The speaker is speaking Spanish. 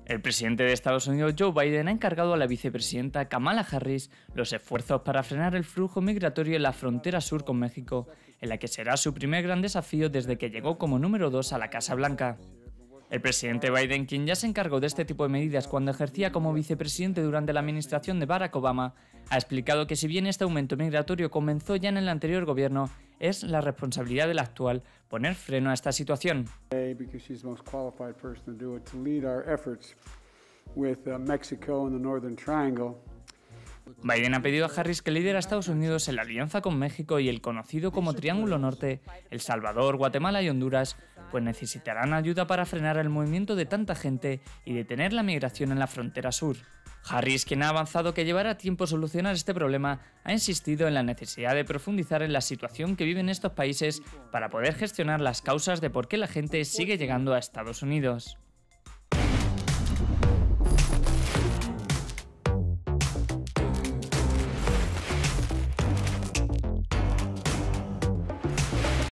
El presidente de Estados Unidos, Joe Biden, ha encargado a la vicepresidenta Kamala Harris los esfuerzos para frenar el flujo migratorio en la frontera sur con México, en la que será su primer gran desafío desde que llegó como número 2 a la Casa Blanca. El presidente Biden, quien ya se encargó de este tipo de medidas cuando ejercía como vicepresidente durante la administración de Barack Obama, ha explicado que si bien este aumento migratorio comenzó ya en el anterior gobierno, es la responsabilidad del actual poner freno a esta situación. Biden ha pedido a Harris que lidere a Estados Unidos en la alianza con México y el conocido como Triángulo Norte, El Salvador, Guatemala y Honduras, pues necesitarán ayuda para frenar el movimiento de tanta gente y detener la migración en la frontera sur. Harris, quien ha avanzado que llevará tiempo solucionar este problema, ha insistido en la necesidad de profundizar en la situación que viven estos países para poder gestionar las causas de por qué la gente sigue llegando a Estados Unidos.